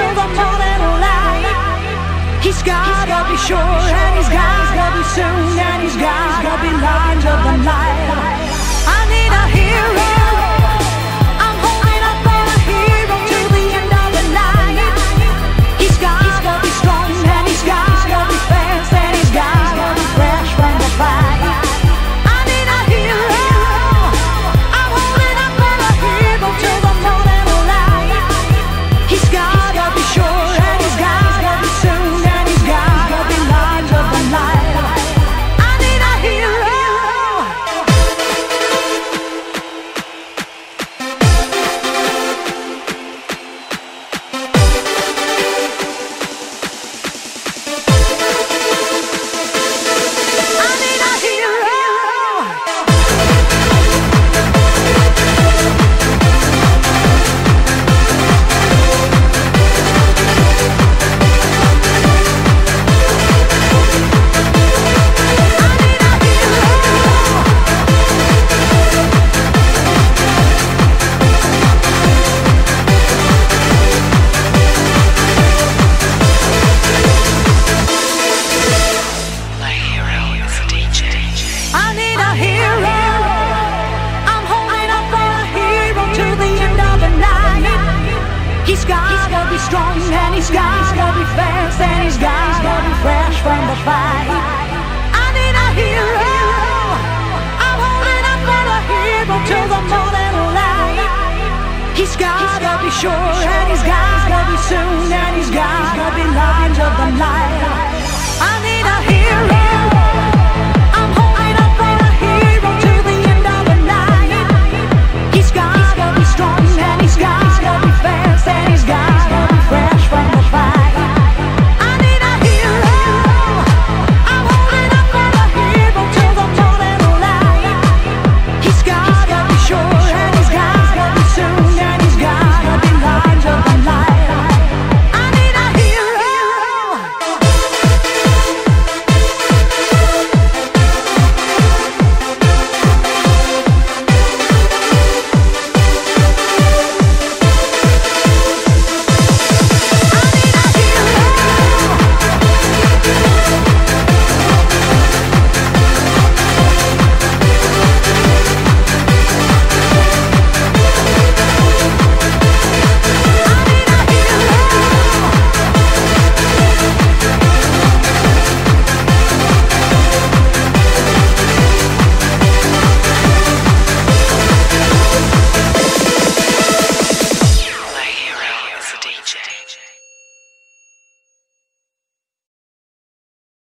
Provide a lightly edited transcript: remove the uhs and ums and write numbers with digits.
till the morning light. He's gotta be sure, and he's gotta be soon, and he's gotta be light of the night. I need a hero. I'm holding up for a hero till the end of the night. He's gotta be strong, and he's gotta be fast, and he's gotta be fresh from the fight. I need a hero. I'm holding up for a hero till the morning light. He's gotta be sure, and he's gotta be soon, and he's gotta be light of the night. I need a hero. He's gotta be strong, and he's got